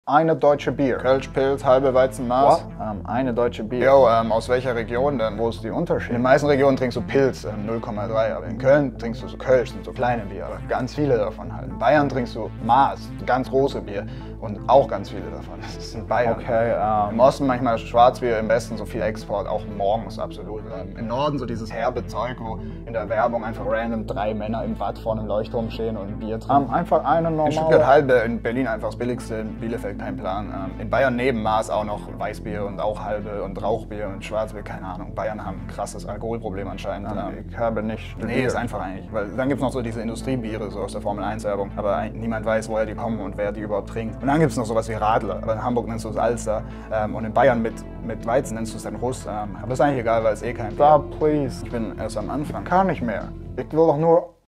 Eine deutsche Bier. Kölsch, Pils, halbe Weizenmaß. Eine deutsche Bier. Jo, aus welcher Region denn? Wo ist die Unterschied? In den meisten Regionen trinkst du Pils, 0,3, aber in Köln trinkst du so Kölsch, sind so kleine Bier, aber ganz viele davon halt. In Bayern trinkst du Maß, ganz große Bier und auch ganz viele davon. Das ist in Bayern. Okay, Im Osten manchmal Schwarzbier, im Westen so viel Export, auch morgens absolut. Im Norden so dieses herbe Zeug, wo in der Werbung einfach random 3 Männer im Watt vor einem Leuchtturm stehen und ein Bier trinken. Einfach eine In normale... Stuttgart halbe, in Berlin einfach das billigste, in Bielefeld kein Plan. In Bayern neben Maß auch noch Weißbier und auch halbe und Rauchbier und Schwarzbier, keine Ahnung. Bayern haben ein krasses Alkoholproblem anscheinend. Ich habe nicht studiert. Nee, ist einfach eigentlich. Weil dann gibt es noch so diese Industriebiere so aus der Formel-1-Werbung, aber niemand weiß, woher die kommen und wer die überhaupt trinkt. Und dann gibt es noch sowas wie Radler, aber in Hamburg nennst du es Alster und in Bayern mit Weizen nennst du es dann Russ. Aber ist eigentlich egal, weil es eh kein Bier. Stop, please. Ich bin erst am Anfang. Kann nicht mehr. Ich will doch nur